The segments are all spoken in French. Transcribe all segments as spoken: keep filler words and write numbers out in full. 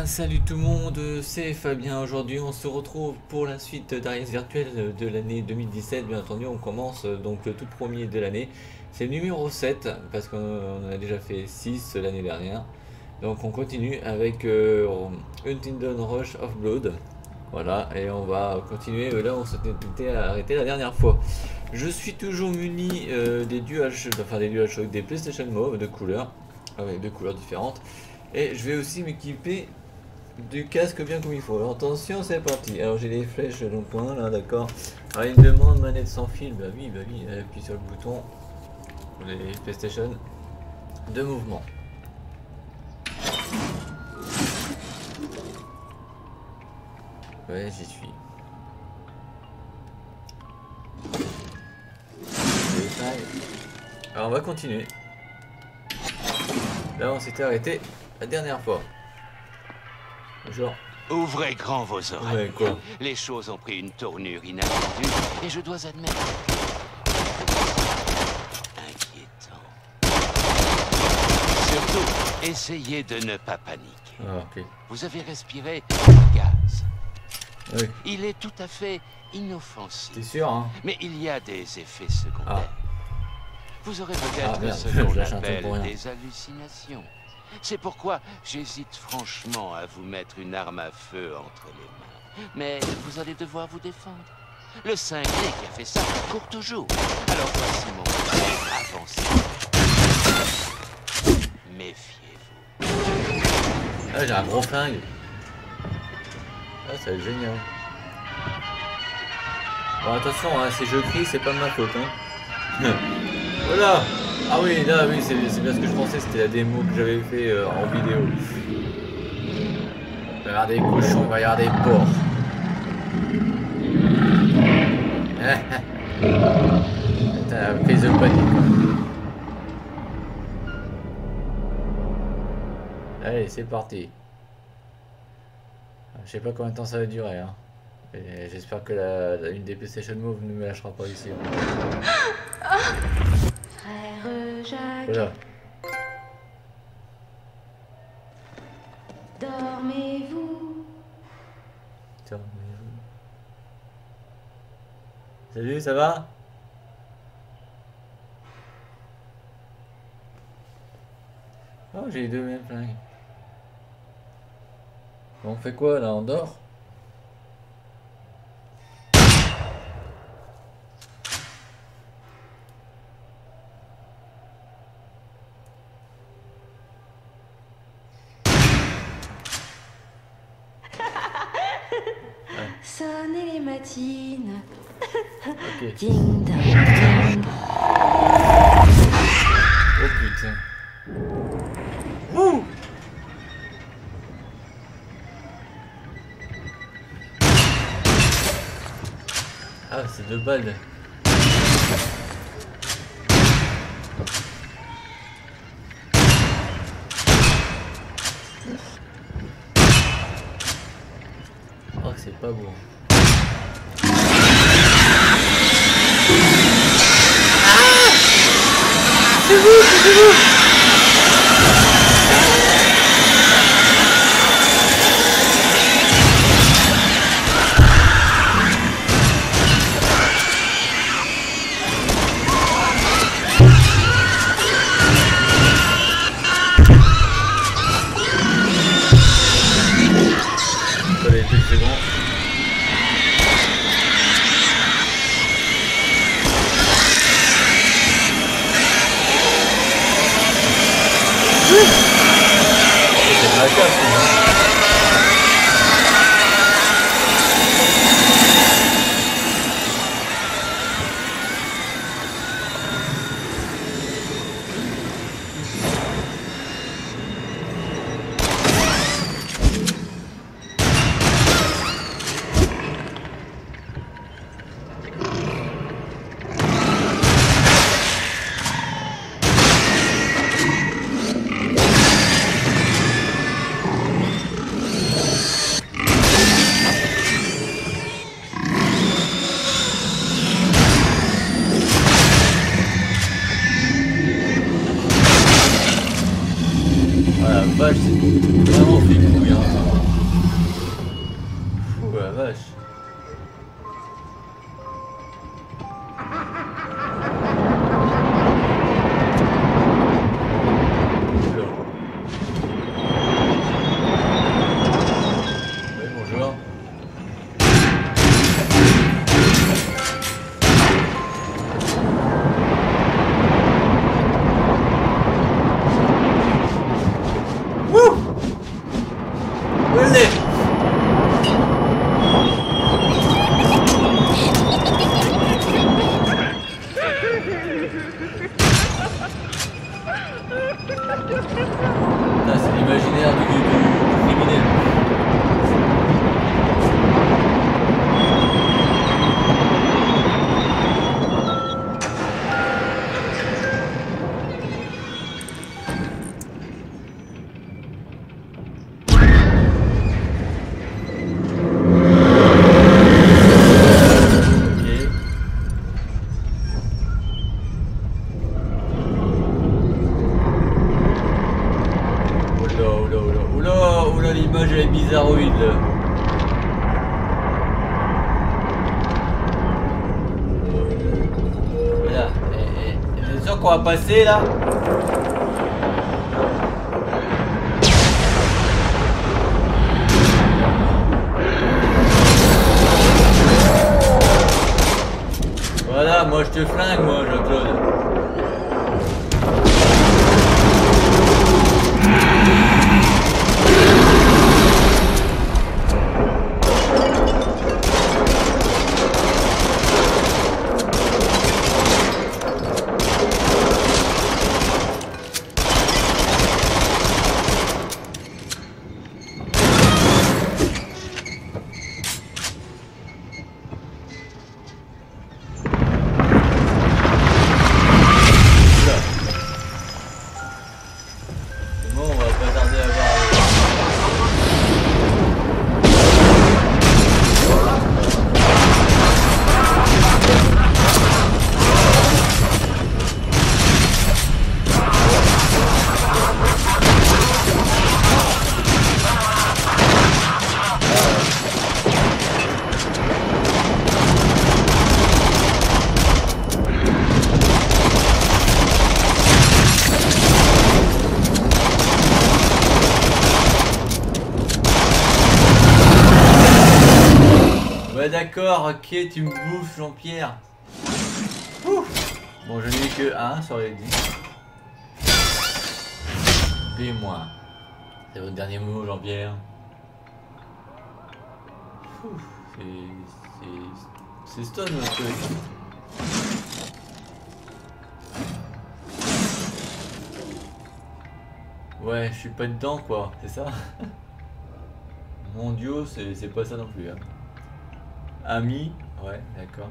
salut tout le monde, c'est Fabien. Aujourd'hui on se retrouve pour la suite d'Arias Virtuel de l'année deux mille dix-sept. Bien entendu on commence donc le tout premier de l'année. C'est le numéro sept parce qu'on a déjà fait six l'année dernière. Donc on continue avec euh, Until Dawn Rush of Blood. Voilà, et on va continuer là où on s'était arrêté la dernière fois. Je suis toujours muni euh, des DualShock, enfin des DualShock, des PlayStation Move de couleurs, avec deux couleurs différentes. Et je vais aussi m'équiper du casque bien comme il faut. Alors attention, c'est parti. Alors j'ai les flèches dans le coin là, d'accord. Alors il me demande manette sans fil. Bah oui, bah oui, appuie sur le bouton pour les PlayStation de mouvement. Ouais, j'y suis. Alors on va continuer. Là on s'était arrêté la dernière fois. Genre. Ouvrez grand vos oreilles. Ouais, quoi. Les choses ont pris une tournure inattendue et je dois admettre. Inquiétant. Surtout, essayez de ne pas paniquer. Ah, ok. Vous avez respiré un gaz. Oui. Il est tout à fait inoffensif. T'es sûr, hein? Mais il y a des effets secondaires. Ah. Vous aurez peut-être Ah, merde, ce qu'on je lâche un truc appelle pour rien. des hallucinations. C'est pourquoi j'hésite franchement à vous mettre une arme à feu entre les mains. Mais vous allez devoir vous défendre. Le cinglé qui a fait ça court toujours. Alors voici mon conseil. Avancez. Méfiez-vous. Ah, j'ai un gros flingue. Ah, ça va être génial. Bon, attention, hein, si je crie, c'est pas de ma faute. Hein. Voilà. Ah oui, là, oui, c'est bien ce que je pensais, c'était la démo que j'avais fait euh, en vidéo. Il va y avoir des cochons, il va y avoir des porcs. Putain, la prise de panique. Allez, c'est parti. Je sais pas combien de temps ça va durer, hein. J'espère que la, la, une des PlayStation Move ne me lâchera pas ici. Frère Jacques, Voilà. dormez-vous. Dormez-vous. Salut, ça va? Oh, j'ai les deux mêmes flingues. Bon, on fait quoi là? On dort? Sonnez les matines. Ok. Ding dong ding. Oh putain. Ouh! Ah, c'est deux balles. Oh, c'est pas beau. Ah! C'est vous, c'est vous! Allez, deux secondes. C'est ma casse. vache, c'est vraiment fait couille, hein. c'est l'imaginaire du, du, du criminel. L'image elle est bizarroïde là. Voilà, c'est sûr qu'on va passer là. Voilà, moi je te flingue moi Jean-Claude. D'accord, ok, tu me bouffes Jean-Pierre. Bon, je n'ai que un sur les dix. B-moi. C'est votre dernier mot Jean-Pierre. C'est stun le truc. Ouais, je suis pas dedans quoi, c'est ça. Mon duo, c'est pas ça non plus. Hein. Ami, ouais, d'accord.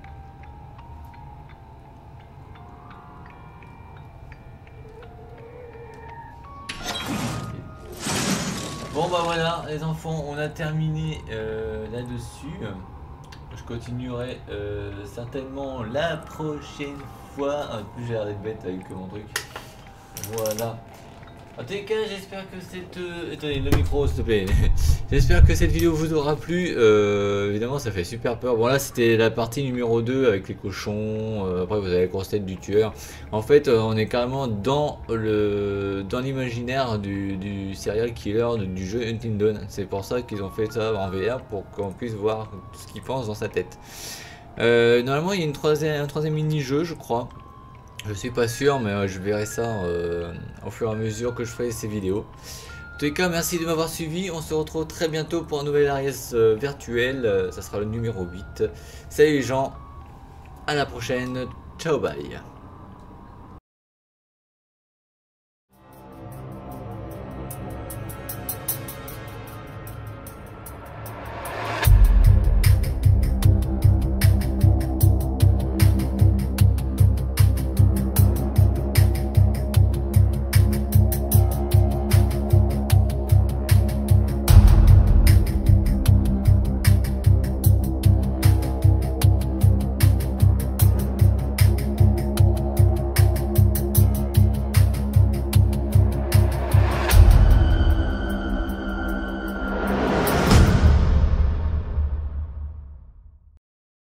Bon bah voilà les enfants, on a terminé euh, là-dessus. Je continuerai euh, certainement la prochaine fois. En plus j'ai l'air d'être bête avec mon truc. Voilà. En tous les cas, j'espère que cette... Euh... Attendez, le micro s'il te plaît. J'espère que cette vidéo vous aura plu. Euh, évidemment, ça fait super peur. Bon là, c'était la partie numéro deux avec les cochons. Euh, après, vous avez la grosse tête du tueur. En fait, euh, on est carrément dans le dans l'imaginaire du, du serial killer de, du jeu Until Dawn. C'est pour ça qu'ils ont fait ça en V R, pour qu'on puisse voir ce qu'il pense dans sa tête. Euh, normalement, il y a une troisième, un troisième mini-jeu, je crois. Je suis pas sûr, mais euh, je verrai ça euh, au fur et à mesure que je ferai ces vidéos. En tous les cas, merci de m'avoir suivi. On se retrouve très bientôt pour un nouvel Aries euh, virtuel. Euh, ça sera le numéro huit. Salut les gens. À la prochaine. Ciao, bye.